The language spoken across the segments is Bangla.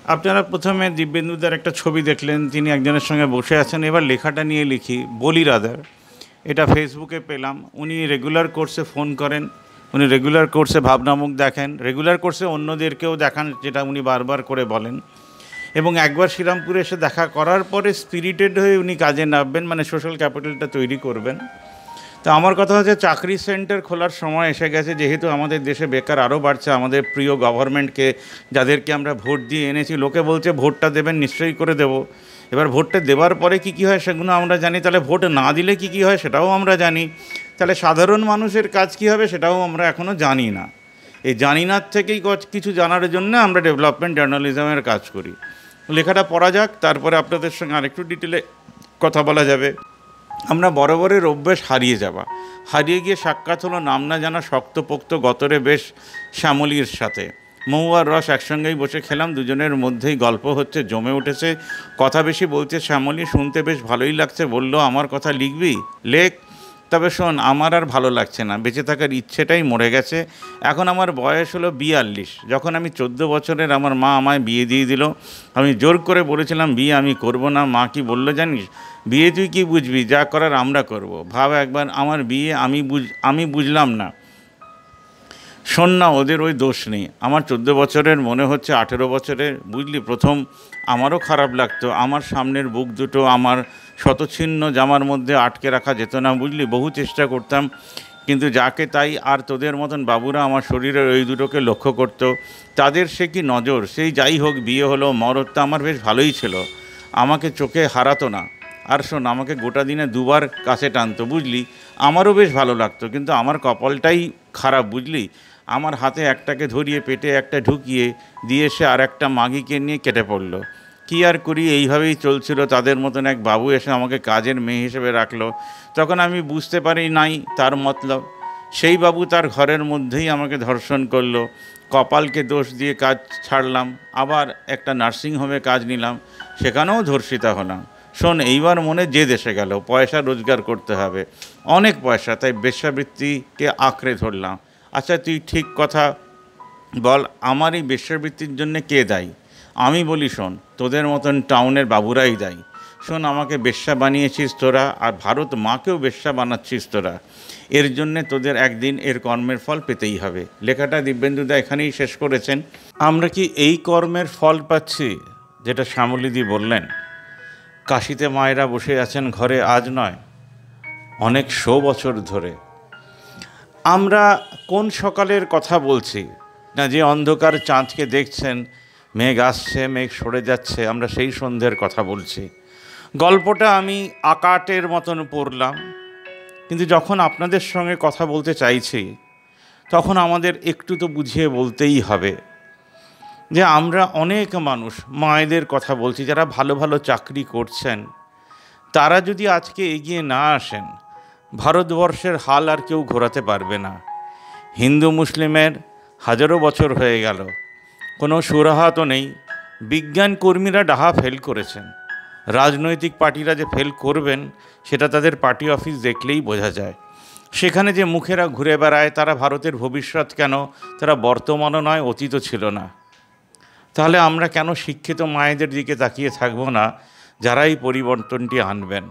আপনারা প্রথমে দিব্যেন্দুদার একটা ছবি দেখলেন, তিনি একজনের সঙ্গে বসে আছেন। এবার লেখাটা নিয়ে লিখি, বলি রাদার, এটা ফেসবুকে পেলাম। উনি রেগুলার কোর্সে ফোন করেন, উনি রেগুলার কোর্সে ভাবনামুখ দেখেন, রেগুলার কোর্সে অন্যদেরকেও দেখান, যেটা উনি বারবার করে বলেন। এবং একবার শ্রীরামপুরে এসে দেখা করার পরে স্পিরিটেড হয়ে উনি কাজে নামবেন, মানে সোশ্যাল ক্যাপিটালটা তৈরি করবেন। তো আমার কথা হচ্ছে, চাকরি সেন্টার খোলার সময় এসে গেছে। যেহেতু আমাদের দেশে বেকার আরও বাড়ছে, আমাদের প্রিয় গভর্নমেন্টকে, যাদেরকে আমরা ভোট দিয়ে এনেছি, লোকে বলছে ভোটটা দেবেন, নিশ্চয়ই করে দেবো। এবার ভোটটা দেওয়ার পরে কী কী হয় সেগুলো আমরা জানি, তাহলে ভোট না দিলে কী কী হয় সেটাও আমরা জানি। তাহলে সাধারণ মানুষের কাজ কী হবে সেটাও আমরা এখনও জানি না। এই জানি না থেকেই কিছু জানার জন্য আমরা ডেভেলপমেন্ট জার্নালিজমের কাজ করি। লেখাটা পড়া যাক, তারপরে আপনাদের সঙ্গে আরেকটু ডিটেলে কথা বলা যাবে। আমরা বরাবরের অভ্যেস হারিয়ে গিয়ে সাক্ষাৎ হলো নাম না জানা শক্তপোক্ত গতরে বেশ শ্যামলীর সাথে। মৌ আর রস একসঙ্গেই বসে খেলাম, দুজনের মধ্যেই গল্প হচ্ছে, জমে উঠেছে। কথা বেশি বলছে শ্যামলী, শুনতে বেশ ভালোই লাগছে। বলল, আমার কথা লিখবি? লেখ। তবে শোন, আমার আর ভালো লাগছে না, বেঁচে থাকার ইচ্ছেটাই মরে গেছে। এখন আমার বয়স হলো 42। যখন আমি 14 বছরের, আমার মা আমায় বিয়ে দিয়ে দিল। আমি জোর করে বলেছিলাম বিয়ে আমি করব না। মা কি বলল জানিস? বিয়ে তুই কি বুঝবি, যা করার আমরা করব। ভাব একবার, আমার বিয়ে আমি বুঝলাম না। শোন না, ওদের ওই দোষ নেই। আমার 14 বছরের মনে হচ্ছে 18 বছরের, বুঝলি। প্রথম আমারও খারাপ লাগতো। আমার সামনের বুক দুটো আমার শতচ্ছিন্ন জামার মধ্যে আটকে রাখা যেত না, বুঝলি। বহু চেষ্টা করতাম, কিন্তু যাকে তাই। আর তোদের মতন বাবুরা আমার শরীরের ওই দুটোকে লক্ষ্য করত। তাদের সে কি নজর। সেই যাই হোক, বিয়ে হলো। মরদটা আমার বেশ ভালোই ছিল, আমাকে চোখে হারাতো না। আর শোন, আমাকে গোটা দিনে দুবার কাছে টানতো, বুঝলি। আমারও বেশ ভালো লাগতো, কিন্তু আমার কপালটাই খারাপ, বুঝলি। আমার হাতে একটাকে ধরিয়ে পেটে একটা ঢুকিয়ে দিয়ে সে আর একটা মাগিকে নিয়ে কেটে পড়লো। কী আর করি, এইভাবেই চলছিল। তাদের মতন এক বাবু এসে আমাকে কাজের মেয়ে হিসেবে রাখলো। তখন আমি বুঝতে পারি নাই তার মতলব। সেই বাবু তার ঘরের মধ্যেই আমাকে ধর্ষণ করলো। কপালকে দোষ দিয়ে কাজ ছাড়লাম, আবার একটা নার্সিংহোমে কাজ নিলাম, সেখানেও ধর্ষিতা হলাম। শোন, এইবার মনে যে দেশে গেল, পয়সা রোজগার করতে হবে, অনেক পয়সা। তাই বেশ্যাবৃত্তিকে আঁকড়ে ধরলাম। আচ্ছা, তুই ঠিক কথা বল, আমার এই বেশ্যাবৃত্তির জন্যে কে দায়ী? আমি বলি, শোন, তোদের মতন টাউনের বাবুরাই দায়ী। শোন, আমাকে বেশ্যা বানিয়েছিস তোরা, আর ভারত মাকেও বেশ্যা বানাচ্ছিস তোরা। এর জন্যে তোদের একদিন এর কর্মের ফল পেতেই হবে। লেখাটা দিব্যেন্দুদা এখানেই শেষ করেছেন। আমরা কি এই কর্মের ফল পাচ্ছি যেটা শ্যামলীদি বললেন? কাশিতে মায়েরা বসে আছেন ঘরে, আজ নয়, অনেক 100 বছর ধরে। আমরা কোন সকালের কথা বলছি? না, যে অন্ধকার চাঁদকে দেখছেন, মেঘ আসছে, মেঘ সরে যাচ্ছে, আমরা সেই সন্ধ্যের কথা বলছি। গল্পটা আমি আকাটের মতন পড়লাম, কিন্তু যখন আপনাদের সঙ্গে কথা বলতে চাইছি, তখন আমাদের একটু তো বুঝিয়ে বলতেই হবে যে আমরা অনেক মানুষ, মায়েদের কথা বলছি, যারা ভালো ভালো চাকরি করছেন। তারা যদি আজকে এগিয়ে না আসেন, ভারতবর্ষের হাল আর কেউ ঘোরাতে পারবে না। হিন্দু মুসলিমের হাজারো বছর হয়ে গেল, কোনো সুরাহা তো নেই। বিজ্ঞান কর্মীরা ডাহা ফেল করেছেন, রাজনৈতিক পার্টিরা যে ফেল করবেন সেটা তাদের পার্টি অফিস দেখলেই বোঝা যায়। সেখানে যে মুখেরা ঘুরে বেড়ায়, তারা ভারতের ভবিষ্যৎ কেন, তারা বর্তমানও নয়, অতীতও ছিল না। তাহলে আমরা কেন শিক্ষিত মায়েদের দিকে তাকিয়ে থাকব না, যারা এই পরিবর্তনটি আনবেন?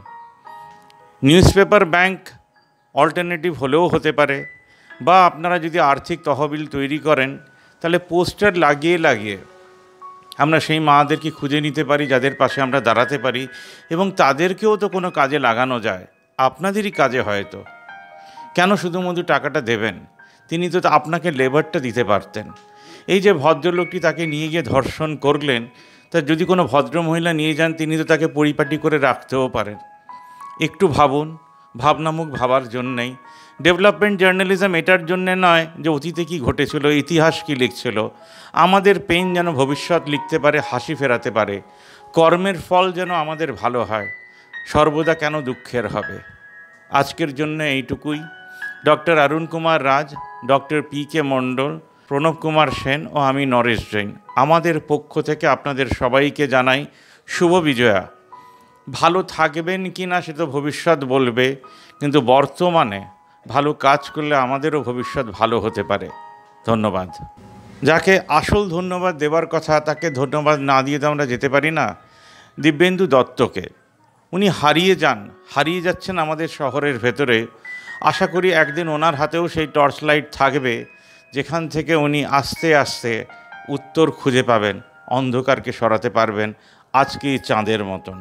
নিউজ পেপার ব্যাংক অল্টারনেটিভ হলেও হতে পারে, বা আপনারা যদি আর্থিক তহবিল তৈরি করেন, তাহলে পোস্টার লাগিয়ে লাগিয়ে আমরা সেই মাদেরকে খুঁজে নিতে পারি, যাদের পাশে আমরা দাঁড়াতে পারি, এবং তাদেরকেও তো কোনো কাজে লাগানো যায়, আপনাদেরই কাজে। হয়তো কেন শুধুমাত্র টাকাটা দেবেন? তিনি তো আপনাকে লেবারটা দিতে পারতেন। এই যে ভদ্রলোকটি তাকে নিয়ে গিয়ে ধর্ষণ করলেন, তা যদি কোনো ভদ্রমহিলা নিয়ে যান, তিনি তো তাকে পরিপাটি করে রাখতেও পারেন। একটু ভাবুন, ভাবনামুখ ভাবার জন্যেই। ডেভেলপমেন্ট জার্নালিজম এটার জন্যে নয় যে অতীতে কী ঘটেছিল, ইতিহাস কী লিখছিল। আমাদের পেন যেন ভবিষ্যৎ লিখতে পারে, হাসি ফেরাতে পারে। কর্মের ফল যেন আমাদের ভালো হয়, সর্বদা কেন দুঃখের হবে। আজকের জন্য এইটুকুই। Doctor Arun Kumar Raj, doctor P K. Mondal, Pranab Kumar Sen ও আমি নরেশ জৈন, আমাদের পক্ষ থেকে আপনাদের সবাইকে জানাই শুভ বিজয়া। ভালো থাকবেন কি না সে তো ভবিষ্যৎ বলবে, কিন্তু বর্তমানে ভালো কাজ করলে আমাদেরও ভবিষ্যৎ ভালো হতে পারে। ধন্যবাদ। যাকে আসল ধন্যবাদ দেওয়ার কথা তাকে ধন্যবাদ না দিয়ে তো আমরা যেতে পারি না, দিব্যেন্দু দত্তকে। উনি হারিয়ে যাচ্ছেন আমাদের শহরের ভেতরে। আশা করি একদিন ওনার হাতেও সেই টর্চ লাইট থাকবে, যেখান থেকে উনি আস্তে আস্তে উত্তর খুঁজে পাবেন, অন্ধকারকে সরাতে পারবেন, আজকে এই চাঁদের মতন।